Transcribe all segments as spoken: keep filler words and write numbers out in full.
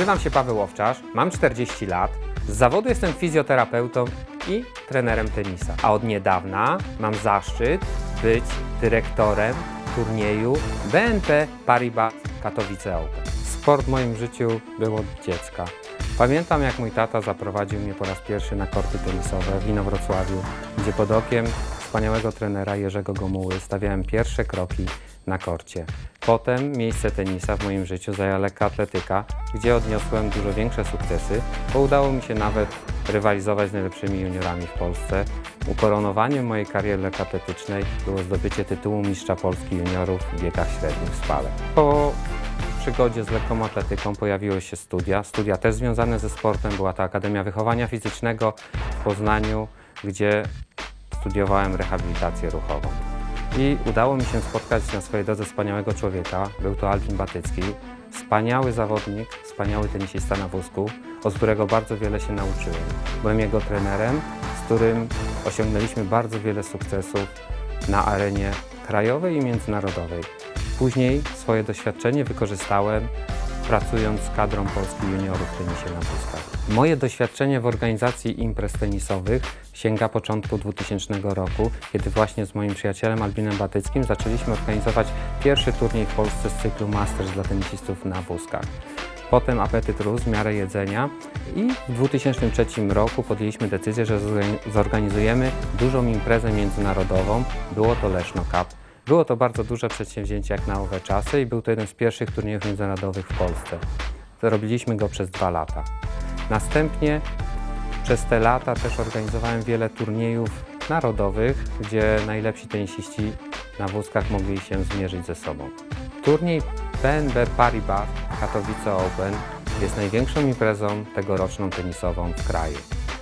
Nazywam się Paweł Owczarz, mam czterdzieści lat, z zawodu jestem fizjoterapeutą i trenerem tenisa, a od niedawna mam zaszczyt być dyrektorem turnieju B N P Paribas Katowice Open. Sport w moim życiu był od dziecka. Pamiętam, jak mój tata zaprowadził mnie po raz pierwszy na korty tenisowe w Inowrocławiu, gdzie pod okiem wspaniałego trenera Jerzego Gomuły stawiałem pierwsze kroki na korcie. Potem miejsce tenisa w moim życiu zajęła lekka atletyka, gdzie odniosłem dużo większe sukcesy, bo udało mi się nawet rywalizować z najlepszymi juniorami w Polsce. Ukoronowaniem mojej kariery lekkoatletycznej było zdobycie tytułu mistrza Polski juniorów w biegach średnich w Spale. Po przygodzie z lekką atletyką pojawiły się studia, studia też związane ze sportem. Była to Akademia Wychowania Fizycznego w Poznaniu, gdzie studiowałem rehabilitację ruchową. I udało mi się spotkać na swojej drodze wspaniałego człowieka. Był to Albin Batycki, wspaniały zawodnik, wspaniały tenisista na wózku, od którego bardzo wiele się nauczyłem. Byłem jego trenerem, z którym osiągnęliśmy bardzo wiele sukcesów na arenie krajowej i międzynarodowej. Później swoje doświadczenie wykorzystałem, pracując z kadrą polskich juniorów w tenisie na wózkach. Moje doświadczenie w organizacji imprez tenisowych sięga początku dwutysięcznego roku, kiedy właśnie z moim przyjacielem Albinem Batyckim zaczęliśmy organizować pierwszy turniej w Polsce z cyklu Masters dla tenisistów na wózkach. Potem apetyt rósł w miarę jedzenia i w dwa tysiące trzecim roku podjęliśmy decyzję, że zorganizujemy dużą imprezę międzynarodową. Było to Leszno Cup. Było to bardzo duże przedsięwzięcie jak na owe czasy i był to jeden z pierwszych turniejów międzynarodowych w Polsce. Robiliśmy go przez dwa lata. Następnie przez te lata też organizowałem wiele turniejów narodowych, gdzie najlepsi tenisiści na wózkach mogli się zmierzyć ze sobą. Turniej B N P Paribas Katowice Open jest największą imprezą tegoroczną tenisową w kraju.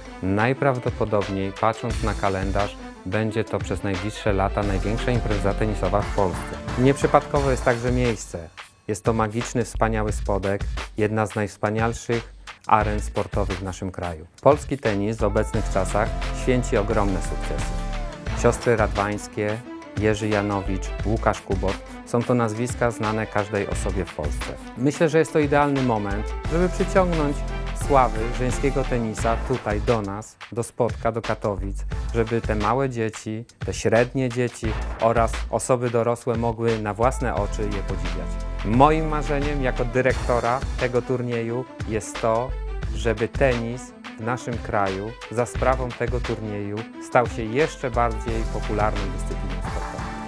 Najprawdopodobniej, patrząc na kalendarz, będzie to przez najbliższe lata największa impreza tenisowa w Polsce. Nieprzypadkowo jest także miejsce. Jest to magiczny, wspaniały spodek, jedna z najwspanialszych aren sportowych w naszym kraju. Polski tenis w obecnych czasach święci ogromne sukcesy. Siostry Radwańskie, Jerzy Janowicz, Łukasz Kubot są to nazwiska znane każdej osobie w Polsce. Myślę, że jest to idealny moment, żeby przyciągnąć sławy żeńskiego tenisa tutaj do nas, do Spodka, do Katowic, żeby te małe dzieci, te średnie dzieci oraz osoby dorosłe mogły na własne oczy je podziwiać. Moim marzeniem jako dyrektora tego turnieju jest to, żeby tenis w naszym kraju za sprawą tego turnieju stał się jeszcze bardziej popularną dyscypliną sportową.